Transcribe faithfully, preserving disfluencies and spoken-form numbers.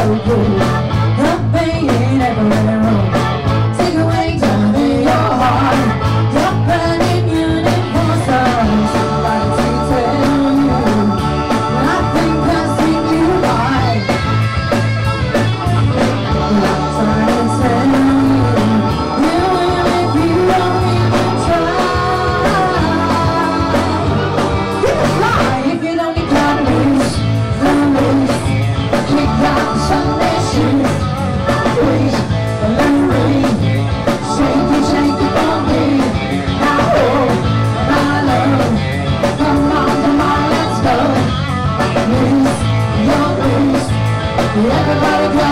so cool. The pain ain't ever really wrong. Take away time in your heart. Your burning uniform stars. Somebody to tell you. I think I see you right. I'm trying to tell you. You will if you don't even try. You can fly if you don't need to lose. The loose. Kick out the Sunday shoes. Please, let me read. Shake it, shake it for me. Now, oh, my love. Come on, come on, let's go. Loose, you're loose. Everybody go.